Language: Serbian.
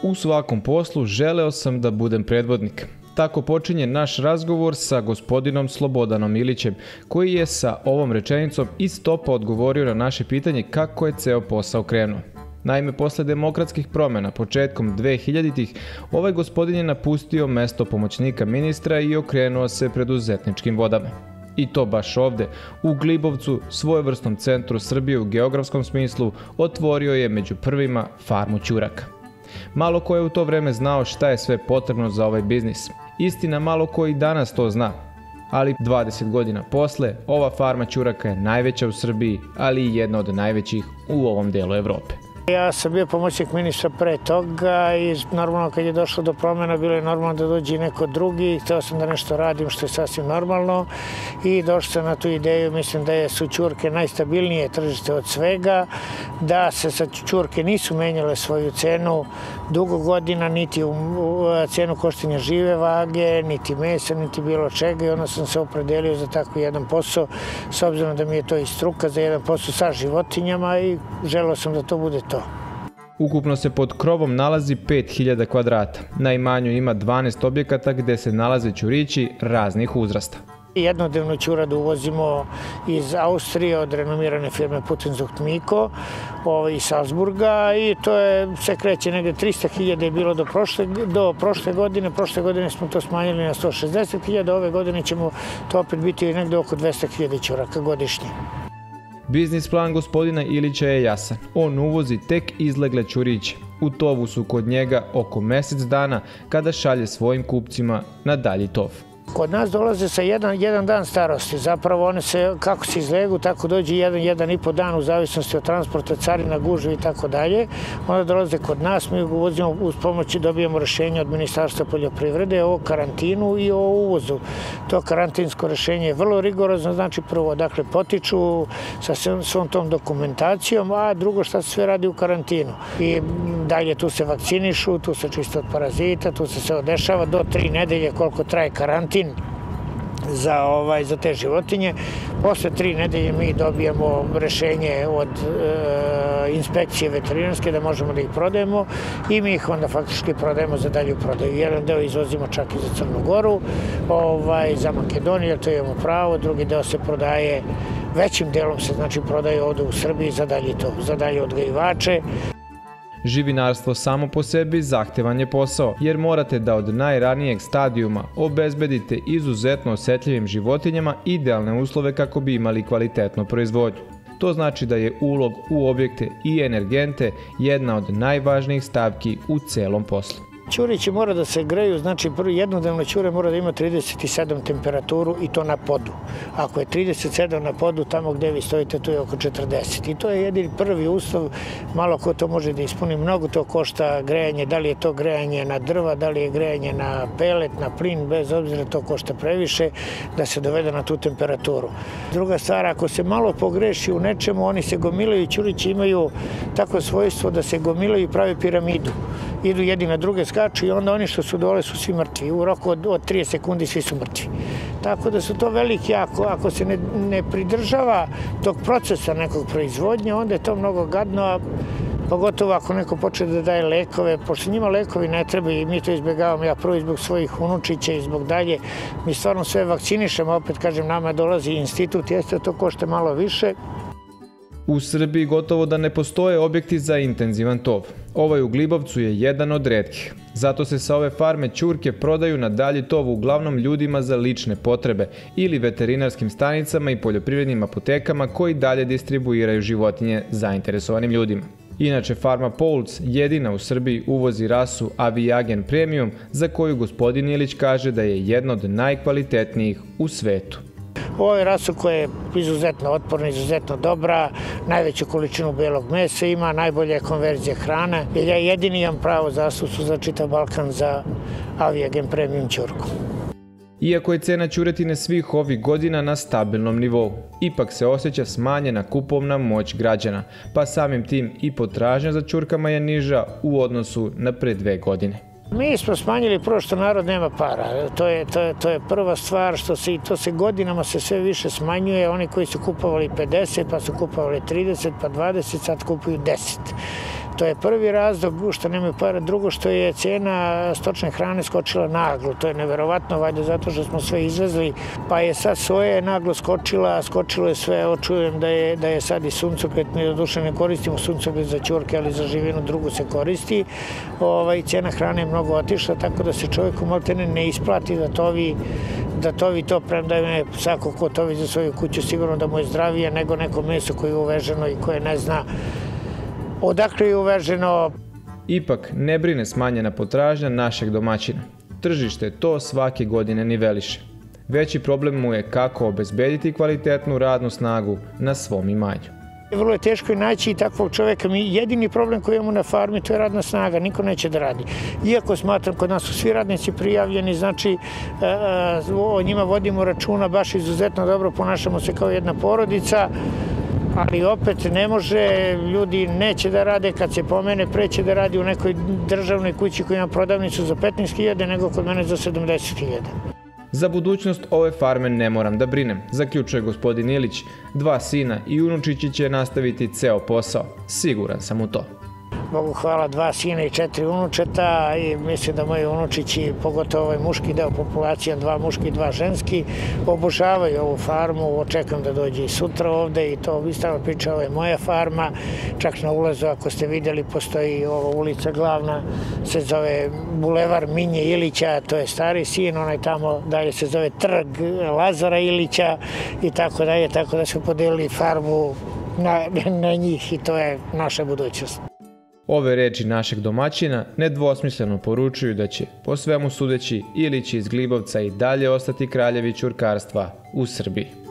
u svakom poslu želeo sam da budem predvodnik. Tako počinje naš razgovor sa gospodinom Slobodanom Ilićem, koji je sa ovom rečenicom iz topa odgovorio na naše pitanje kako je ceo posao krenuo. Naime, posle demokratskih promjena početkom 2000-ih, ovaj gospodin je napustio mesto pomoćnika ministra i okrenuo se preduzetničkim vodama. I to baš ovde, u Glibovcu, svojevrsnom centru Srbije u geografskom smislu, otvorio je među prvima farmu ćuraka. Malo ko je u to vreme znao šta je sve potrebno za ovaj biznis. Istina, malo ko i danas to zna. Ali 20 godina posle, ova farma ćuraka je najveća u Srbiji, ali i jedna od najvećih u ovom delu Evrope. Ja sam bio pomoćnik ministra pre toga i normalno kad je došlo do promjena bilo je normalno da dođe i neko drugi. Hteo sam da nešto radim što je sasvim normalno i došao sam na tu ideju, mislim da su ćurke najstabilnije tržište od svega, da se sa ćurke nisu menjale svoju cenu dugo godina, niti u cenu koštanja žive vage, niti mesa, niti bilo čega i onda sam se opredelio za tako jedan posao, s obzirom da mi je to i struka za jedan posao sa životinjama i želeo sam da to bude to. Ukupno se pod krovom nalazi 5000 kvadrata. Na imanju ima 12 objekata gde se nalaze ćurići raznih uzrasta. Jednodnevno ćuradu uvozimo iz Austrije od renomirane firme Putenzucht Miko iz Salzburga i to se kreće negde 300.000 je bilo do prošle godine. Prošle godine smo to smanjili na 160.000, ove godine ćemo to opet biti negde oko 200.000 ćuraka godišnje. Biznis plan gospodina Ilića je jasan. On uvozi tek izlegle ćuriće. U tovu su kod njega oko mesec dana kada šalje svojim kupcima na dalji tov. Kod nas dolaze sa jedan dan starosti. Zapravo one se, kako se izlegu, tako dođe jedan i po dan u zavisnosti od transporta, carina, gužve i tako dalje. Onda dolaze kod nas, mi uvozimo uz pomoć, dobijemo rešenje od Ministarstva poljoprivrede o karantinu i o uvozu. To karantinsko rešenje je vrlo rigorozno, znači prvo, dakle, potiču sa svom tom dokumentacijom, a drugo šta se sve radi u karantinu. I dalje tu se vakcinišu, tu se čiste od parazita, tu se sve dešava do 3 nedelje koliko traje karantin za te životinje. Posle 3 nedelje mi dobijamo rešenje od inspekcije veterinarske da možemo da ih prodajemo i mi ih onda faktički prodajemo za dalju prodaju. Jedan deo izvozimo čak i za Crnu Goru, za Makedoniju, jer to imamo pravo, drugi deo se prodaje, većim delom se znači prodaje ovde u Srbiji za dalje odgajivače. Živinarstvo samo po sebi zahtevan je posao, jer morate da od najranijeg stadijuma obezbedite izuzetno osetljivim životinjama idealne uslove kako bi imali kvalitetnu proizvodnju. To znači da je ulog u objekte i energente jedna od najvažnijih stavki u celom poslu. Ćurići mora da se greju, znači jednodnevno ćure mora da ima 37 temperaturu i to na podu. Ako je 37 na podu, tamo gde vi stojite, tu je oko 40. I to je jedini prvi uslov, malo ko to može da ispuni, mnogo to košta grejanje, da li je to grejanje na drva, da li je grejanje na pelet, na plin, bez obzira to košta previše, da se dovede na tu temperaturu. Druga stvar, ako se malo pogreši u nečemu, oni se gomilaju, ćurići imaju tako svojstvo da se gomilaju i prave piramidu. Idu jedni na druge, skaču i onda oni što su dole su svi mrtvi. U roku od 30 sekundi svi su mrtvi. Tako da su to veliki, ako se ne pridržava tog procesa nekog proizvodnje, onda je to mnogo gadno, pogotovo ako neko počne da daje lekove, pošto njima lekovi ne treba i mi to izbjegavamo, ja prvo zbog svojih unučića i zbog dalje, mi stvarno sve vakcinišemo, opet kažem, nama dolazi institut, jeste to košta malo više. U Srbiji gotovo da ne postoje objekti za intenzivan tov. Ovaj u Glibovcu je jedan od retkih. Zato se sa ove farme ćurke prodaju na dalji tov uglavnom ljudima za lične potrebe ili veterinarskim stanicama i poljoprivrednim apotekama koji dalje distribuiraju životinje zainteresovanim ljudima. Inače, farma Pouls jedina u Srbiji uvozi rasu Aviagen Premium, za koju gospodin Ilić kaže da je jedna od najkvalitetnijih u svetu. Ovo je rasa koja je izuzetno otporna, izuzetno dobra, najveću količinu belog mesa ima, najbolja je konverzija hrane. Jer ja jedini imam pravo zastupu za čitav Balkan za Aviagen Premium ćurku. Iako je cena ćuretine svih ovih godina na stabilnom nivou, ipak se osjeća smanjena kupovna moć građana, pa samim tim i potražnja za ćurkama je niža u odnosu na pre 2 godine. Mi smo smanjili prvo što narod nema para. To je prva stvar, to se godinama sve više smanjuje. Oni koji su kupovali 50, pa su kupovali 30, pa 20, sad kupuju 10. To je prvi razlog što nemaju para. Drugo što je cena stočne hrane skočila naglo. To je neverovatno, valjda zato što smo sve izvezli, pa je sad soja naglo skočila, skočilo je sve. Evo čujem da je sad i suncokret, mi doduše ne koristimo suncokret za ćurke, ali za živinu drugu se koristi. Cena hrane je mnogo otišla, tako da se čovjeku maltene ne isplati da tovi to, premda je svako ko tovi za svoju kuću sigurno da mu je zdravije nego neko meso koje je uveženo i koje ne zna odakle je uveženo. Ipak ne brine smanjena potražnja našeg domaćina. Tržište to svake godine niveliše. Veći problem mu je kako obezbediti kvalitetnu radnu snagu na svom imanju. Vrlo je teško i naći takvog čoveka. Jedini problem koji imamo na farmi to je radna snaga, niko neće da radi. Iako smatram, kod nas su svi radnici prijavljeni, znači o njima vodimo računa, baš izuzetno dobro, ponašamo se kao jedna porodica, ali opet ne može, ljudi neće da rade, kad se pomene preće da radi u nekoj državnoj kući koja ima prodavnicu za 15.000 nego kod mene za 70.000. Za budućnost ove farme ne moram da brinem, zaključuje gospodin Ilić. 2 sina i unučići će nastaviti ceo posao. Siguran sam u to. Bogu hvala, 2 sina i 4 unučeta i mislim da moji unučići, pogotovo ovaj muški deo populacije, 2 muški i 2 ženski, obožavaju ovu farmu, očekam da dođe i sutra ovde i to ispravno priča, ovo je moja farma, čak na ulazu, ako ste vidjeli, postoji ova ulica glavna, se zove Bulevar Minje Ilića, to je stari sin, onaj tamo dalje se zove Trg Lazara Ilića i tako dalje, tako da smo podelili farmu na njih i to je naša budućnost. Ove reči našeg domaćina nedvosmisleno poručuju da će, po svemu sudeći, Ilić iz Glibovca i dalje ostati kraljevi ćurkarstva u Srbiji.